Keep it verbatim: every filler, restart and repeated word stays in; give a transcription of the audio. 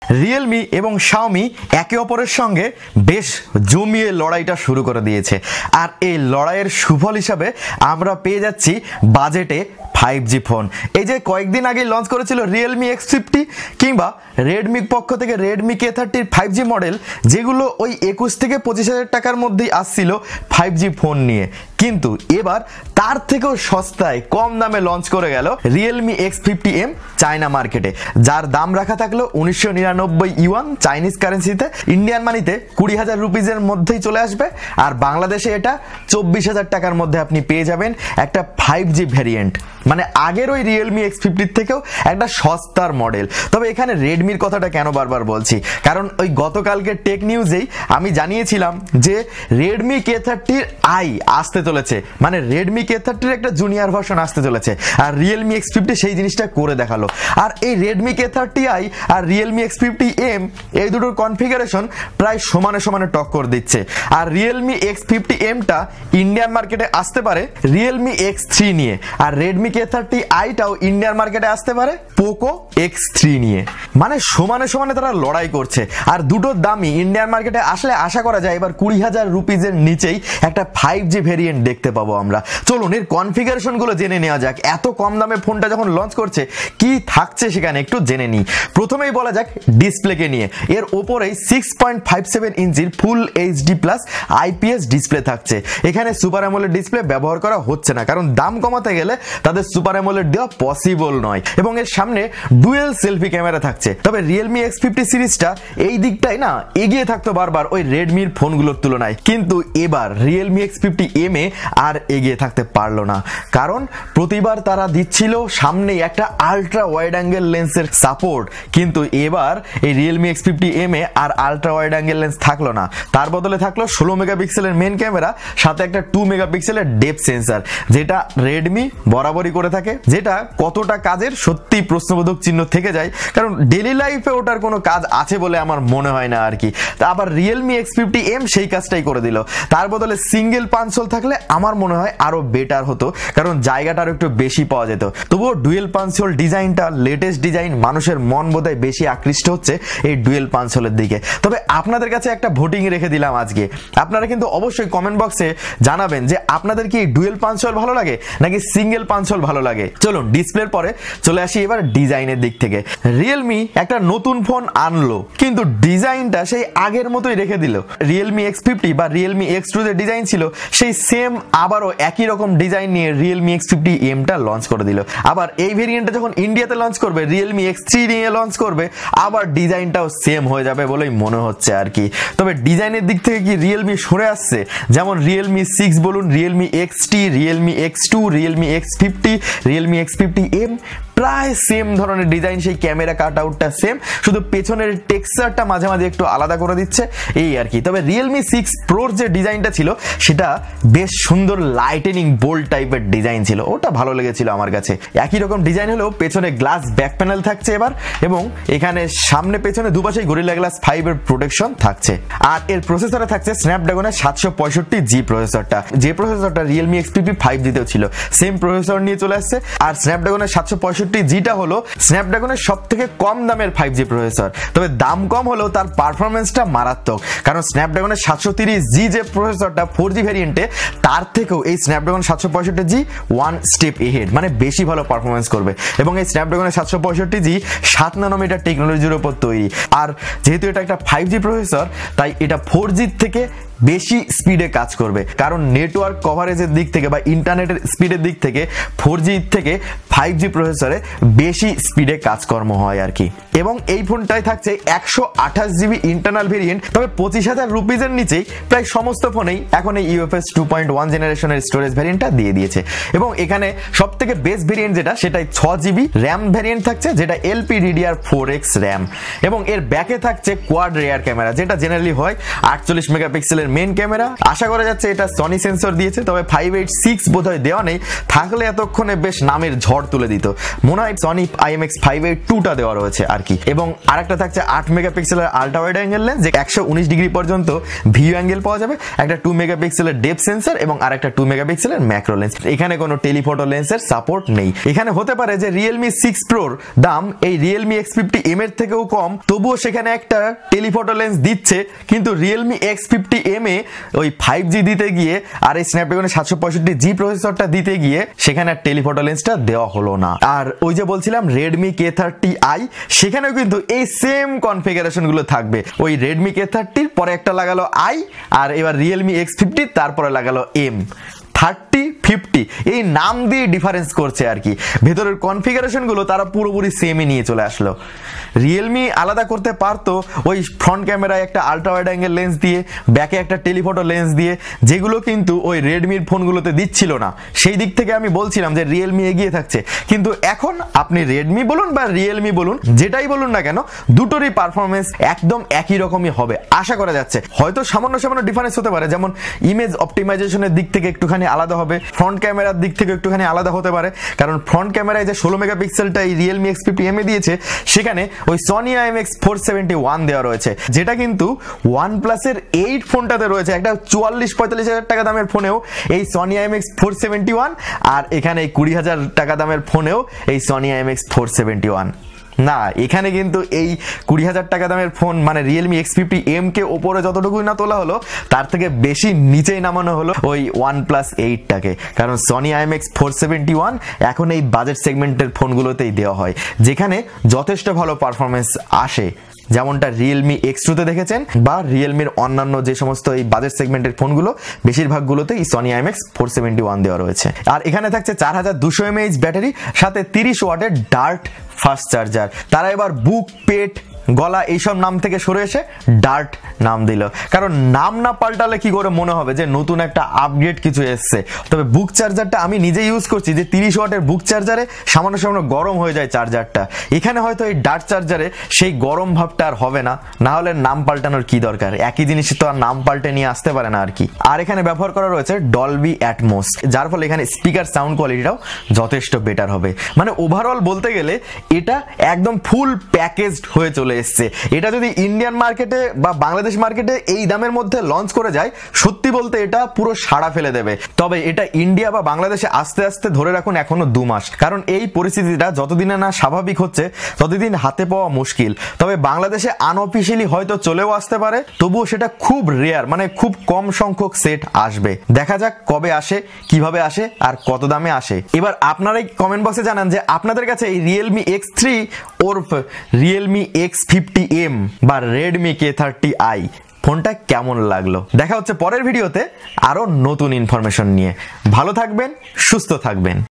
Realme এবং Xiaomi একে অপরের সঙ্গে বেশ জমিয়ে লড়াইটা শুরু করে দিয়েছে, আর এই লড়াইয়ের সুফল হিসাবে আমরা পেয়ে যাচ্ছি বাজেটে ফাইভ জি ফোন। এই যে কয়েকদিন আগে লঞ্চ করেছিল রিয়েলমি এক্স ফিফটি কিংবা রেডমির পক্ষ থেকে রেডমি কে থার্টির ফাইভ জি মডেল, যেগুলো ওই একুশ থেকে পঁচিশ হাজার টাকার মধ্যেই আসছিল ফাইভ জি ফোন নিয়ে, কিন্তু এবার তার থেকেও সস্তায় কম দামে লঞ্চ করে গেল Realme X fifty M China মার্কেটে, যার দাম রাখা থাকলো উনিশশো নিরানব্বই ইউয়ান চাইনিজ কারেন্সিতে, ইন্ডিয়ান মানিতে কুড়ি হাজার রুপিজের মধ্যেই চলে আসবে, আর বাংলাদেশে এটা চব্বিশ হাজার টাকার মধ্যে আপনি পেয়ে যাবেন একটা ফাইভ জি ভ্যারিয়েন্ট, মানে আগের ওই রিয়েলমি এক্স ফিফটির থেকেও একটা সস্তার মডেল। তবে এখানে রেডমির কথাটা কেন বারবার বলছি, কারণ ওই গতকালকে টেক নিউজেই আমি জানিয়েছিলাম যে রেডমি কে থার্টির আই আসতে চলেছে, মানে রেডমি কে থার্টির একটা জুনিয়র ভার্সন আসতে চলেছে, আর রিয়েলমি এক্স ফিফটি সেই জিনিসটা করে দেখালো। আর এই রেডমি কে থার্টি আই আর রিয়েলমি এক্স ফিফটি এম এই দুটোর কনফিগারেশন প্রায় সমানে সমানে টক্কর দিচ্ছে, আর রিয়েলমি এক্স ফিফটি এমটা ইন্ডিয়ান মার্কেটে আসতে পারে রিয়েলমি এক্স থ্রি নিয়ে, আর রেডমি কে থার্টি আইটাও ইন্ডিয়ান মার্কেটে আসতে পারে পোকো এক্স থ্রি নিয়ে, মানে সমানে সমানে তারা লড়াই করছে। আর দুটোর দামই ইন্ডিয়ান মার্কেটে আসলে আশা করা যায় এবার কুড়ি হাজার রুপিজের নিচেই একটা ফাইভ জি ভেরিয়েন্ট দেখতে পাবো আমরা। চলুন এর কনফিগারেশন গুলো জেনে নেওয়া যাক, এত কম দামে ফোনটা যখন লঞ্চ করছে কি থাকছে সেখানে একটু জেনে নিই। প্রথমেই বলা যাক ডিসপ্লেকে নিয়ে, এর ওপরেই সিক্স পয়েন্ট ফাইভ সেভেন ইঞ্চির full HD plus IPS display থাকছে। এখানে সুপার অ্যামোলেড ডিসপ্লে ব্যবহার করা হচ্ছে না, কারণ দাম কমাতে গেলে তাদের সুপার অ্যামোলেড দেওয়া পসিবল নয়, এবং এর সামনে ডুয়েল সেলফি ক্যামেরা থাকছে। তবে রিয়েলমি এক্স ফিফটি সিরিজটা এই দিকটাই না এগিয়ে থাকতো বারবার ওই রেডমির ফোনগুলোর তুলনায়, কিন্তু এবার রিয়েলমি এক্স ফিফটি এম এ আর এগিয়ে থাকতে পারলো না, কারণ প্রতিবার তারা দিচ্ছিল সামনে একটা আলট্রা ওয়াইড অ্যাঙ্গেল লেন্সের সাপোর্ট, কিন্তু এবার এই রিয়েলমি এক্স ফিফটি এম এ আর আলট্রা ওয়াইড অ্যাঙ্গেল লেন্স থাকলো না, তার বদলে থাকলো ষোলো মেগাপিক্সেলের মেন ক্যামেরা, সাথে একটা টু মেগাপিক্সেলের ডেপথ সেন্সার, যেটা রেডমি বরাবরই করে থাকে, যেটা কতটা কাজের সত্যি প্রশ্নবোধক চিহ্ন থেকে যায়, কারণ ডেইলি লাইফে ওটার কোনো কাজ আছে বলে আমার মনে হয় না আর কি। তা আবার রিয়েলমি এক্স ফিফটি এম সেই কাজটাই করে দিল, তার বদলে সিঙ্গেল পাঞ্চ হোল থাকলে আমার মনে হয় আরো বেটার হতো, কারণ জায়গাটা আরো একটু বেশি পাওয়া যেত। তবুও ডুয়েল পাঞ্চ হোল ডিজাইনটা লেটেস্ট ডিজাইন, মানুষের মন বোধহয় বেশি আকৃষ্ট হচ্ছে এই ডুয়েল পাঞ্চ হোলের দিকে। তবে আপনাদের কাছে একটা ভোটিং রেখে দিলাম আজকে, আপনারা কিন্তু অবশ্যই কমেন্ট বক্সে জানাবেন যে আপনাদের কি ডুয়েল পাঞ্চ হোল ভালো লাগে নাকি সিঙ্গেল পাঞ্চ হোল ভালো লাগে। চলুন ডিসপ্লের পরে চলে আসি এবার ডিজাইনের দিক থেকে। রিয়েলমি একটা নতুন ফোন আনলো, কিন্তু ডিজাইনটা সেই আগের মতোই রেখে দিল। রিয়েলমি এক্স ফিফটি বা রিয়েলমি এক্স টু যে ডিজাইন ছিল সেই সেম আবারও একই রকম ডিজাইন নিয়ে রিয়েলমি এক্স ফিফটি এমটা লঞ্চ করে দিল। আবার এই ভেরিয়েন্টটা যখন ইন্ডিয়াতে লঞ্চ করবে, রিয়েলমি এক্স থ্রি নিয়ে লঞ্চ করবে, আবার ডিজাইনটাও সেম হয়ে যাবে বলেই মনে হচ্ছে আর কি। তবে ডিজাইনের দিক থেকে কি রিয়েলমি সরে আসছে? যেমন রিয়েলমি সিক্স বলুন, Realme X T, Realme X two, Realme X fifty, Realme X fifty M প্রায় সেম ধরনের ডিজাইন, সেই ক্যামেরা কাট আউটটা সেম, শুধু পেছনের টেক্সচারটা মাঝে মাঝে একটু আলাদা করে দিচ্ছে এই আর কি। তবে রিয়েলমি সিক্স প্রোর যে ডিজাইনটা ছিল সেটা বেশ সুন্দর লাইটেনিং বোল্ড টাইপের ডিজাইন ছিল, ওটা ভালো লেগেছিল আমার কাছে। একই রকম ডিজাইন হলেও পেছনে গ্লাস ব্যাক প্যানেল থাকছে এবার, এবং এখানে সামনে পেছনে দুপাশেই গরিলা গ্লাস ফাইভ এর প্রোটেকশন থাকছে। আর এর প্রসেসরে থাকছে স্ন্যাপড্রাগনের সাতশো পঁয়ষট্টি জি প্রসেসরটা, যে প্রসেসরটা রিয়েলমি এক্স ফিফটি ফাইভ জিতেও ছিল, সেম প্রসেসর নিয়ে চলে আসছে। আর স্ন্যাপড্রাগনের সাতশো পঁয়ষট্টি জিটা হলো স্ন্যাপড্রাগনের সব থেকে কম দামের ফাইভ জি প্রসেসর, তবে দাম কম হলেও তার পারফরমেন্সটা মারাত্মক, কারণ স্ন্যাপড্রাগনের সাতশো তিরিশ জি যে প্রসেসরটা ফোর জি ভ্যারিয়েন্টে, তার থেকেও এই স্ন্যাপড্রাগন সাতশো পঁয়ষট্টি জি ওয়ান স্টেপ এহেড, মানে বেশি ভালো পারফরমেন্স করবে। এবং এই স্ন্যাপড্রাগনের সাতশো পঁয়ষট্টি জি সাত নানোমিটার টেকনোলজির উপর তৈরি, আর যেহেতু এটা একটা ফাইভ জি প্রসেসর তাই এটা ফোর জির থেকে বেশি স্পিডে কাজ করবে, কারণ নেটওয়ার্ক কভারেজের দিক থেকে বা ইন্টারনেটের স্পিডের দিক থেকে ফোর জি থেকে ফাইভ জি প্রসেসরে বেশি স্পিডে কাজকর্ম হয় আর কি। এবং এই ফোনটায় থাকছে একশো আঠাশ জিবি ইন্টারনাল ভেরিয়েন্ট, তবে পঁচিশ হাজার রুপিজের নিচেই প্রায় সমস্ত ফোনেই এখন এই ইউএফএস টু পয়েন্ট ওয়ান জেনারেশনের স্টোরেজ ভ্যারিয়েন্টটা দিয়ে দিয়েছে। এবং এখানে সব থেকে বেস্ট ভেরিয়েন্ট যেটা, সেটাই ছ জিবি র্যাম ভ্যারিয়েন্ট থাকছে, যেটা LP DDR four X RAM, এবং এর ব্যাকে থাকছে কোয়াড রেয়ার ক্যামেরা, যেটা জেনারেলি হয় আটচল্লিশ মেগাপিক্সেলের পিক্সেলের মেন ক্যামেরা, আশা করা যাচ্ছে এটা সনি সেন্সর দিয়েছে, তবে ফাইভ এইট সিক্স বোধহয় দেওয়া নেই, থাকলে এতক্ষণে বেশ নামের ঝড় তুলে দিত। মনে হয় Sony IMX five eight two টা দেওয়া রয়েছে আর কি। এবং আরেকটা থাকছে আট মেগাপিক্সেলের আল্ট্রা ওয়াইড অ্যাঙ্গেল লেন্স, যে একশো উনিশ ডিগ্রি পর্যন্ত ভিউ অ্যাঙ্গেল পাওয়া যাবে, একটা টু মেগাপিক্সেলের ডেপথ সেন্সর এবং আরেকটা টু মেগাপিক্সেলের ম্যাক্রো লেন্স। এখানে কোনো টেলিফটো লেন্সের সাপোর্ট নেই। এখানে হতে পারে যে রিয়েলমি সিক্স প্রোর দাম এই রিয়েলমি এক্স ফিফটি এম এর থেকেও কম, তবুও সেখানে একটা টেলিফটো লেন্স দিচ্ছে, কিন্তু রিয়েলমি এক্স ফিফটি এম এ ওই ফাইভ জি দিতে গিয়ে আর এই স্ন্যাপড্রাগনের সাতশো পঁয়ষট্টি জি প্রসেসরটা দিতে গিয়ে সেখানে টেলিফটো লেন্সটা দেওয়া হলো না। আর ওই যে বলছিলাম রেডমি কে থার্টি আই, সেখানেও কিন্তু এই সেম কনফিগারেশন গুলো থাকবে। ওই রেডমি কে থার্টির পরে একটা লাগালো আই, আর এবার রিয়েলমি এক্স ফিফটি তারপরে লাগালো এম। থার্টি ফিফটি এই নাম দিয়ে ডিফারেন্স করছে আর কি, ভেতরের কনফিগারেশন গুলো তারা পুরোপুরি সেমই নিয়ে চলে আসলো। রিয়েলমি আলাদা করতে পারতো ওই ফ্রন্ট ক্যামেরায় একটা আল্ট্রা ওয়াইড অ্যাঙ্গেল লেন্স দিয়ে, ব্যাকে একটা টেলিফটো লেন্স দিয়ে, যেগুলো কিন্তু ওই রেডমির ফোনগুলোতে দিচ্ছিল না। সেই দিক থেকে আমি বলছিলাম যে রিয়েলমি এগিয়ে থাকছে, কিন্তু এখন আপনি রেডমি বলুন বা রিয়েলমি বলুন, যেটাই বলুন না কেন, দুটোরই পারফরমেন্স একদম একই রকমই হবে আশা করা যাচ্ছে। হয়তো সামান্য সামান্য ডিফারেন্স হতে পারে, যেমন ইমেজ অপটিমাইজেশনের দিক থেকে একটুখানি আলাদা হবে, ফ্রন্ট ক্যামেরার দিক থেকে একটুখানি আলাদা হতে পারে, কারণ ফ্রন্ট ক্যামেরায় যে ষোলো মেগাপিক্সেলটা এই রিয়েলমি এক্স ফিফটি এম এ দিয়েছে, সেখানে ওই Sony IMX four seventy one দেওয়া রয়েছে, যেটা কিন্তু ওয়ান প্লাসের এইট ফোনটাতে রয়েছে। একটা চুয়াল্লিশ পঁয়তাল্লিশ হাজার টাকা দামের ফোনেও এই Sony IMX four seventy one, আর এখানে এই কুড়ি হাজার টাকা দামের ফোনেও এই Sony IMX four seventy one. না, এখানে কিন্তু এই কুড়ি হাজার টাকা দামের ফোন মানে রিয়েলমি এক্স ফিফটি এম কে ওপরে যতটুকুই না তোলা হলো, তার থেকে বেশি নিচেই নামানো হলো ওই ওয়ান প্লাস এইটটাকে, কারণ Sony IMX four seventy one এখন এই বাজেট সেগমেন্টের ফোনগুলোতেই দেওয়া হয়, যেখানে যথেষ্ট ভালো পারফরমেন্স আসে, যেমনটা রিয়েলমি এক্স টু তে দেখেছেন বা রিয়েলমির অন্যান্য যে সমস্ত এই বাজেট সেগমেন্টের ফোনগুলো, বেশিরভাগগুলোতে এই Sony IMX four seventy one দেওয়া রয়েছে। আর এখানে থাকছে চার হাজার দুশো এমএএইচ ব্যাটারি, সাথে তিরিশ ওয়াটের ডার্ট ফাস্ট চার্জার। তারা এবার বুক, পেট, গলা এইসব নাম থেকে সরে এসে ডার্ট নাম দিল, কারণ নাম না পাল্টালে কি করে মনে হবে যে নতুন একটা আপগ্রেড কিছু এসছে। তবে বুক চার্জারটা আমি নিজে ইউজ করছি, যে তিরিশ ওয়াটের বুক চার্জারে সামান্য সামান্য গরম হয়ে যায় চার্জারটা। এখানে হয়তো এই ডার্ট চার্জারে সেই গরম ভাবটা আর হবে না, না হলে নাম পাল্টানোর কি দরকার, একই জিনিস তো আর নাম পাল্টে নিয়ে আসতে পারে না আর কি। আর এখানে ব্যবহার করা রয়েছে ডলবি অ্যাটমস, যার ফলে এখানে স্পিকার সাউন্ড কোয়ালিটিটাও যথেষ্ট বেটার হবে। মানে ওভারঅল বলতে গেলে এটা একদম ফুল প্যাকেজড হয়ে চলে এসছে। এটা যদি ইন্ডিয়ান মার্কেটে বা বাংলাদেশ মার্কেটে এই দামের মধ্যে লঞ্চ করে যায়, সত্যি বলতে এটা পুরো সাড়া ফেলে দেবে। তবে এটা ইন্ডিয়া বা বাংলাদেশে আস্তে আস্তে ধরে রাখুন এখনো দু মাস, কারণ এই পরিস্থিতিটা যতদিনে না স্বাভাবিক হচ্ছে ততদিন হাতে পাওয়া মুশকিল। তবে বাংলাদেশে আনঅফিশিয়ালি হয়তো চলেও আসতে পারে, তবুও সেটা খুব রেয়ার, মানে খুব কম সংখ্যক সেট আসবে। দেখা যাক কবে আসে, কিভাবে আসে আর কত দামে আসে। এবার আপনারাই কমেন্ট বক্সে জানান যে আপনাদের কাছে এই রিয়েলমি এক্স থ্রি ওরফ রিয়েলমি এক্স ফিফটি এম বা রেডমি কে থার্টি আই ফোনটা কেমন লাগলো। দেখা হচ্ছে পরের ভিডিওতে আরো নতুন ইনফরমেশন নিয়ে। ভালো থাকবেন, সুস্থ থাকবেন।